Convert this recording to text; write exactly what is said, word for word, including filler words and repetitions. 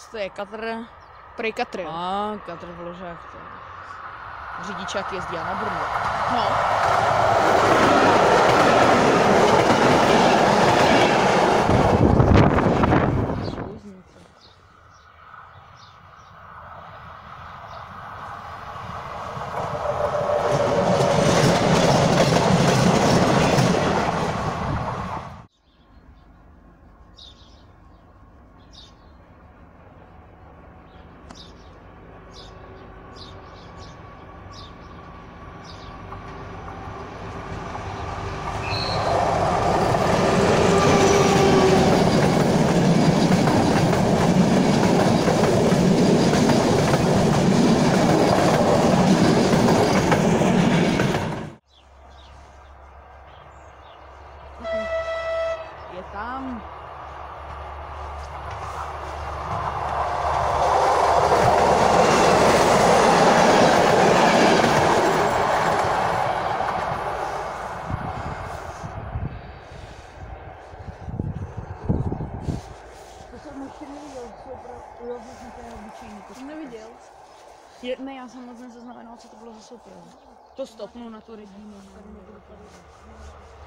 to je Katr, prej Katr, jo. A, Katr v Ložách, to je. Řidičák jezdí na Brno. No. Je tam. To jsem ještě neviděl, co opravdu obyčejný. To jsem neviděl. Je, ne, já jsem moc nezaznamenal, co to bylo za soupravu. To stopnu na tu redínu. Tady nebudu tady.